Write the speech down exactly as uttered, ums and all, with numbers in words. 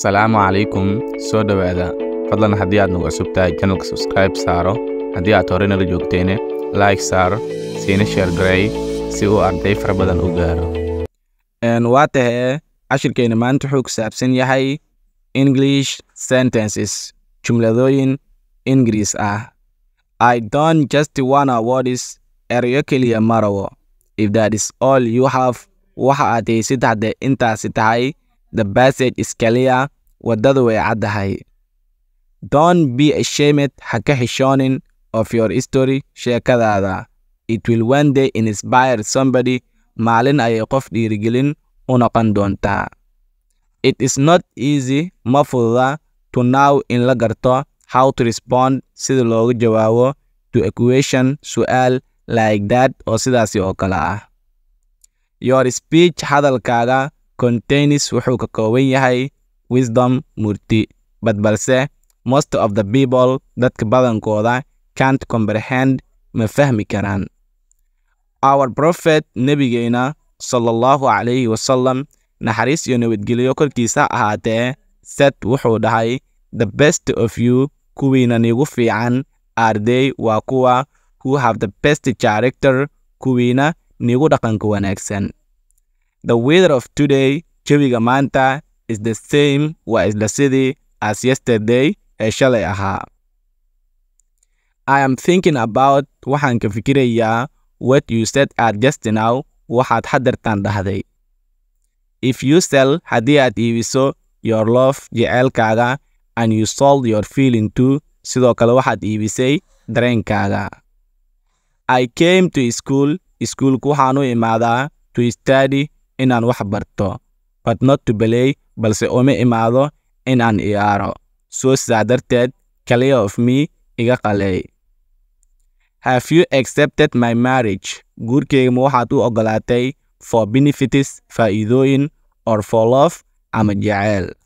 Assalamu alaikum, soo dhawaada. Fadlan haddii aad nagu cusub tahay channelka subscribe saaro, haddii aad hore nala joogteene like saaro, siina share gareey si uu arday fara badan u gaaro. And waa tahay cashirkeena maanta wuxuu ku saabsan yahay English sentences, jumladooyin Ingiriis ah. I don't just wanna words erayo keliya marawo. If that is all you have, waxa aad haysid haddee intaasi tahay, the passage is clear, wadadu way caddahay. Don't be ashamed, ha ka xishoonin of your history, sheekadaada. It will one day inspire somebody, maalin ayay qof dhiirigelin u noqon doontaa. It is not easy, ma fududa, to know in la garto how to respond sida loogu jawaabo to a question, su'aal like that oo sidaasi oo kale ah. Your speech hadalkaaga contains wuxuu ka kooban yahay wisdom, murti, but balse most of the people, dadka badankooda, can't comprehend, ma fahmi karaan. Our prophet, nabigeena, sallallahu alayhi wasallam, naxariis iyo nabadgelyo korkiisa ahaatee, said wuxuu dhahay, the best of you, kuwiina nigu fiican, are they waa kuwa who have the best character, kuwiina nigu dhaqanka wanaagsan. The weather of today, jawiga maanta, is the same, waa isla sidii, as yesterday, ee shalay ahaa. I am thinking about, waxaan ka fikirayaa, what you said at just now, waxaad hadartan dhahday. If you sell, haddii aad iibiso, your love, jeceelkaaga, and you sold your feeling too, sidoo kale waxaad iibisay dareenkaaga. I came to school, iskuulku waxaan u imaadaa, to study, inaan wax barto, but not to play, balse uma imaado inaan ciyaaro. So sidaa darteed, clear of me, iga qalay. Have you accepted my marriage? Guurkeyga ma waxaad u ogolaatay for benefits, faa'iidooyin, or for love, ama jecel?